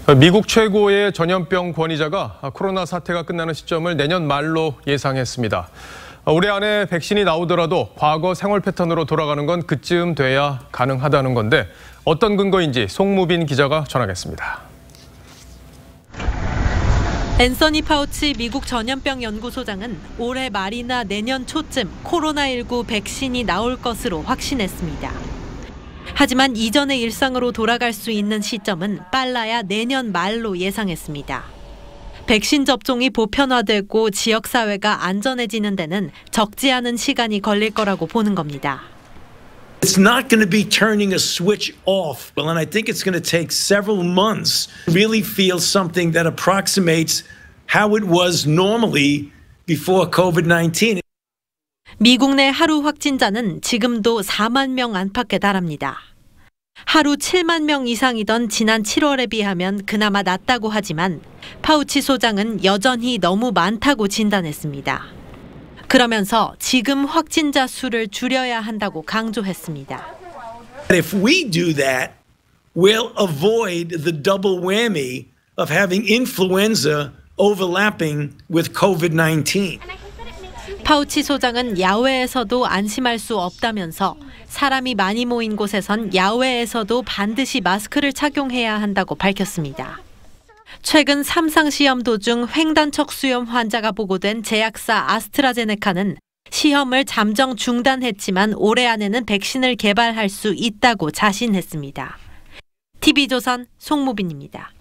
미국 최고의 전염병 권위자가 코로나 사태가 끝나는 시점을 내년 말로 예상했습니다. 올해 안에 백신이 나오더라도 과거 생활 패턴으로 돌아가는 건 그쯤 돼야 가능하다는 건데 어떤 근거인지 송무빈 기자가 전하겠습니다. 앤서니 파우치 미국 전염병 연구소장은 올해 말이나 내년 초쯤 코로나19 백신이 나올 것으로 확신했습니다. 하지만 이전의 일상으로 돌아갈 수 있는 시점은 빨라야 내년 말로 예상했습니다. 백신 접종이 보편화되고 지역사회가 안전해지는 데는 적지 않은 시간이 걸릴 거라고 보는 겁니다. It's not going to be turning a switch off. Well, and I think it's going to take several months to really feel something that approximates how it was normally before COVID-19. 미국 내 하루 확진자는 지금도 4만 명 안팎에 달합니다. 하루 7만 명 이상이던 지난 7월에 비하면 그나마 낫다고 하지만 파우치 소장은 여전히 너무 많다고 진단했습니다. 그러면서 지금 확진자 수를 줄여야 한다고 강조했습니다. If we do that, we'll avoid the double whammy of having influenza overlapping with COVID-19. 파우치 소장은 야외에서도 안심할 수 없다면서 사람이 많이 모인 곳에선 야외에서도 반드시 마스크를 착용해야 한다고 밝혔습니다. 최근 3상 시험 도중 횡단척 수염 환자가 보고된 제약사 아스트라제네카는 시험을 잠정 중단했지만 올해 안에는 백신을 개발할 수 있다고 자신했습니다. TV조선 송무빈입니다.